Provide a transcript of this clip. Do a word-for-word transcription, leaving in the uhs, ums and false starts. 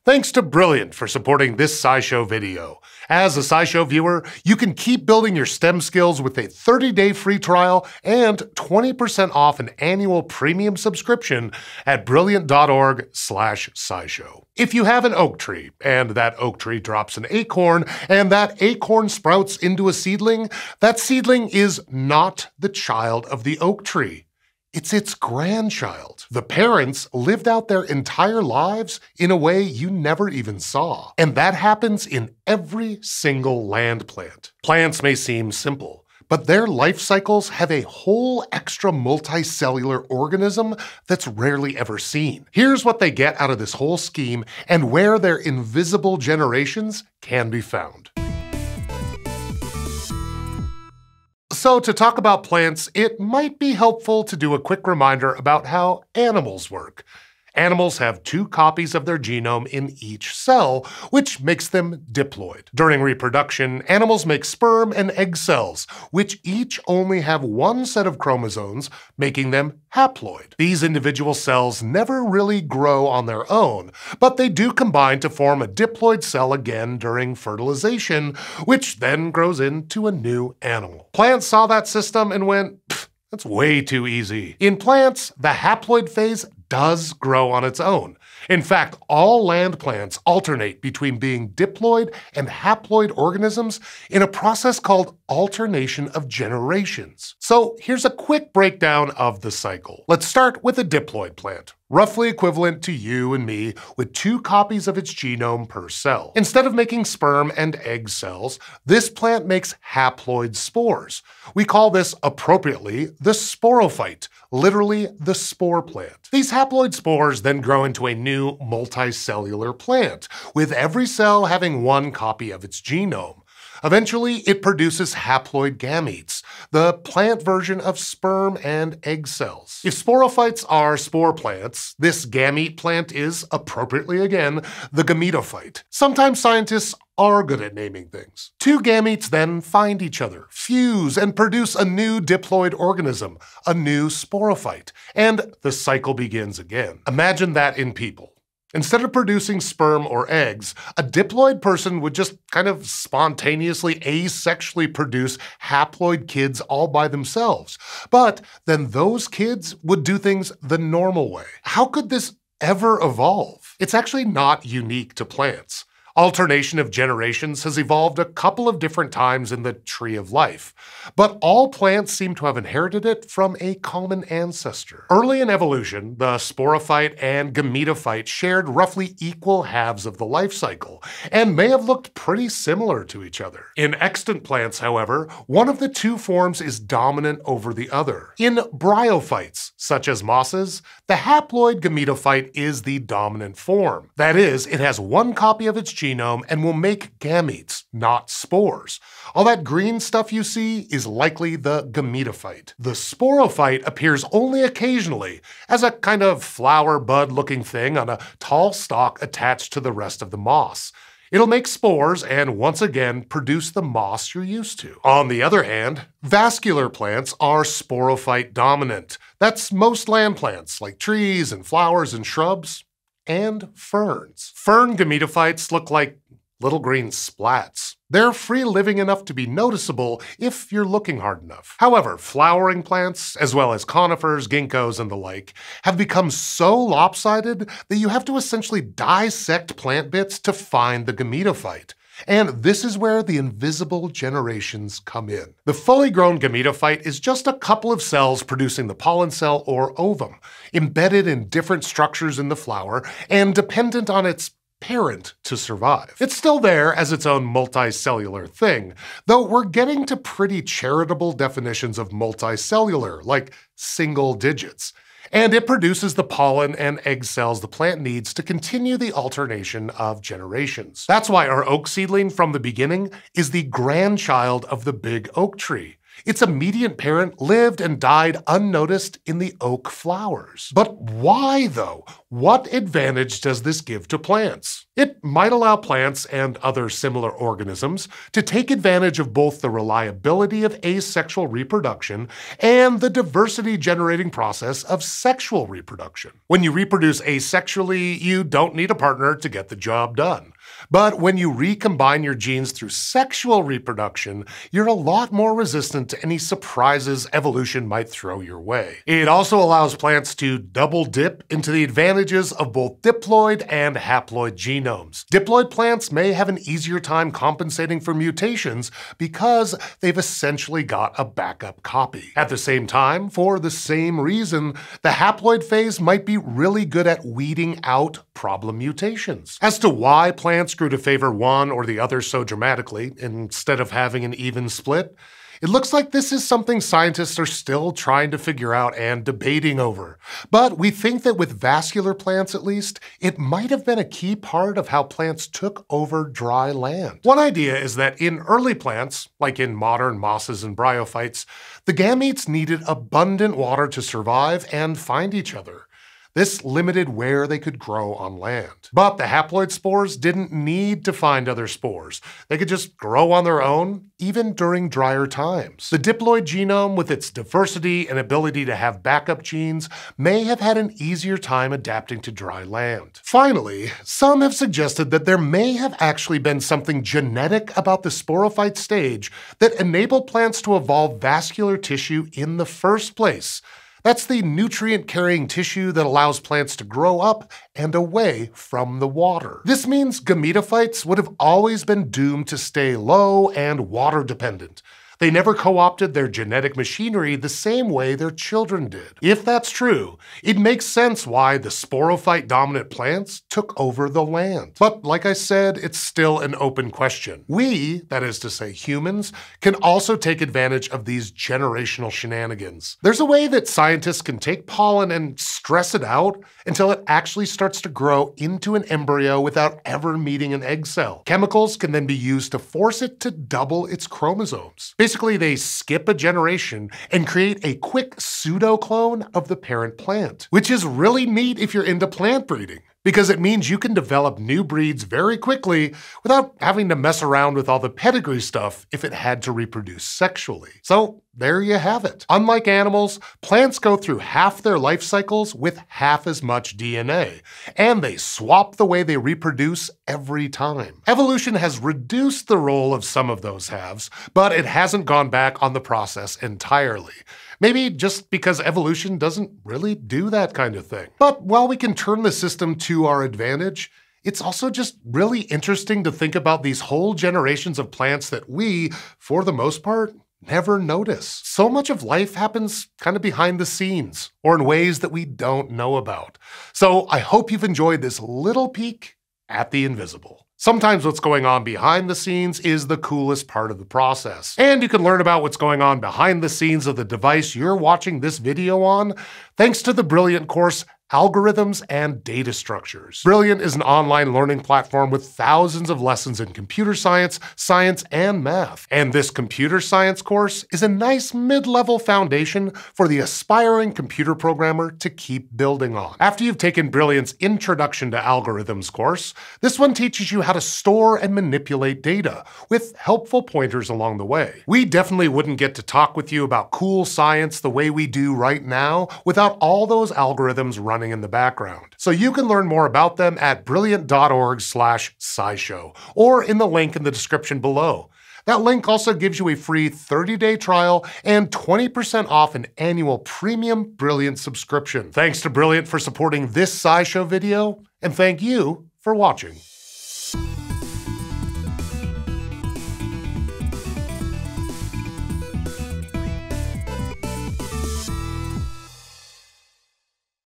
Thanks to Brilliant for supporting this SciShow video. As a SciShow viewer, you can keep building your STEM skills with a thirty day free trial and twenty percent off an annual premium subscription at brilliant dot org slash scishow. If you have an oak tree, and that oak tree drops an acorn, and that acorn sprouts into a seedling, that seedling is not the child of the oak tree. It's its grandchild. The parents lived out their entire lives in a way you never even saw. And that happens in every single land plant. Plants may seem simple, but their life cycles have a whole extra multicellular organism that's rarely ever seen. Here's what they get out of this whole scheme and where their invisible generations can be found. So to talk about plants, it might be helpful to do a quick reminder about how animals work. Animals have two copies of their genome in each cell, which makes them diploid. During reproduction, animals make sperm and egg cells, which each only have one set of chromosomes, making them haploid. These individual cells never really grow on their own, but they do combine to form a diploid cell again during fertilization, which then grows into a new animal. Plants saw that system and went, that's way too easy. In plants, the haploid phase does grow on its own. In fact, all land plants alternate between being diploid and haploid organisms in a process called alternation of generations. So here's a quick breakdown of the cycle. Let's start with a diploid plant, roughly equivalent to you and me, with two copies of its genome per cell. Instead of making sperm and egg cells, this plant makes haploid spores. We call this appropriately the sporophyte, literally the spore plant. These haploid spores then grow into a new multicellular plant, with every cell having one copy of its genome. Eventually, it produces haploid gametes, the plant version of sperm and egg cells. If sporophytes are spore plants, this gamete plant is, appropriately again, the gametophyte. Sometimes scientists are good at naming things. Two gametes then find each other, fuse, and produce a new diploid organism, a new sporophyte, and the cycle begins again. Imagine that in people. Instead of producing sperm or eggs, a diploid person would just kind of spontaneously asexually produce haploid kids all by themselves. But then those kids would do things the normal way. How could this ever evolve? It's actually not unique to plants. Alternation of generations has evolved a couple of different times in the tree of life, but all plants seem to have inherited it from a common ancestor. Early in evolution, the sporophyte and gametophyte shared roughly equal halves of the life cycle, and may have looked pretty similar to each other. In extant plants, however, one of the two forms is dominant over the other. In bryophytes, such as mosses, the haploid gametophyte is the dominant form. That is, it has one copy of its genome and will make gametes, not spores. All that green stuff you see is likely the gametophyte. The sporophyte appears only occasionally as a kind of flower bud looking thing on a tall stalk attached to the rest of the moss. It'll make spores and once again produce the moss you're used to. On the other hand, vascular plants are sporophyte dominant. That's most land plants like trees and flowers and shrubs. And ferns. Fern gametophytes look like little green splats. They're free-living enough to be noticeable if you're looking hard enough. However, flowering plants, as well as conifers, ginkgos, and the like, have become so lopsided that you have to essentially dissect plant bits to find the gametophyte. And this is where the invisible generations come in. The fully grown gametophyte is just a couple of cells producing the pollen cell or ovum, embedded in different structures in the flower and dependent on its parent to survive. It's still there as its own multicellular thing, though we're getting to pretty charitable definitions of multicellular, like single digits. And it produces the pollen and egg cells the plant needs to continue the alternation of generations. That's why our oak seedling from the beginning is the grandchild of the big oak tree. Its immediate parent lived and died unnoticed in the oak flowers. But why, though? What advantage does this give to plants? It might allow plants and other similar organisms to take advantage of both the reliability of asexual reproduction and the diversity-generating process of sexual reproduction. When you reproduce asexually, you don't need a partner to get the job done. But when you recombine your genes through sexual reproduction, you're a lot more resistant to any surprises evolution might throw your way. It also allows plants to double dip into the advantages of both diploid and haploid genomes. Diploid plants may have an easier time compensating for mutations because they've essentially got a backup copy. At the same time, for the same reason, the haploid phase might be really good at weeding out problem mutations. As to why plants grew to favor one or the other so dramatically, instead of having an even split, it looks like this is something scientists are still trying to figure out and debating over. But we think that with vascular plants at least, it might have been a key part of how plants took over dry land. One idea is that in early plants, like in modern mosses and bryophytes, the gametes needed abundant water to survive and find each other. This limited where they could grow on land. But the haploid spores didn't need to find other spores. They could just grow on their own, even during drier times. The diploid genome, with its diversity and ability to have backup genes, may have had an easier time adapting to dry land. Finally, some have suggested that there may have actually been something genetic about the sporophyte stage that enabled plants to evolve vascular tissue in the first place. That's the nutrient-carrying tissue that allows plants to grow up and away from the water. This means gametophytes would have always been doomed to stay low and water-dependent. They never co-opted their genetic machinery the same way their children did. If that's true, it makes sense why the sporophyte-dominant plants took over the land. But like I said, it's still an open question. We, that is to say humans, can also take advantage of these generational shenanigans. There's a way that scientists can take pollen and stress it out until it actually starts to grow into an embryo without ever meeting an egg cell. Chemicals can then be used to force it to double its chromosomes. Basically, they skip a generation and create a quick pseudo-clone of the parent plant, which is really neat if you're into plant breeding, because it means you can develop new breeds very quickly without having to mess around with all the pedigree stuff if it had to reproduce sexually. So there you have it. Unlike animals, plants go through half their life cycles with half as much D N A, and they swap the way they reproduce every time. Evolution has reduced the role of some of those halves, but it hasn't gone back on the process entirely. Maybe just because evolution doesn't really do that kind of thing. But while we can turn the system to our advantage, it's also just really interesting to think about these whole generations of plants that we, for the most part, never notice. So much of life happens kind of behind the scenes, or in ways that we don't know about. So I hope you've enjoyed this little peek at the invisible. Sometimes what's going on behind the scenes is the coolest part of the process. And you can learn about what's going on behind the scenes of the device you're watching this video on thanks to the Brilliant course, Algorithms and Data Structures. Brilliant is an online learning platform with thousands of lessons in computer science, science, and math. And this computer science course is a nice mid-level foundation for the aspiring computer programmer to keep building on. After you've taken Brilliant's Introduction to Algorithms course, this one teaches you how to store and manipulate data, with helpful pointers along the way. We definitely wouldn't get to talk with you about cool science the way we do right now without all those algorithms running in the background. So you can learn more about them at brilliant dot org slash scishow, or in the link in the description below. That link also gives you a free thirty day trial and twenty percent off an annual premium Brilliant subscription. Thanks to Brilliant for supporting this SciShow video, and thank you for watching.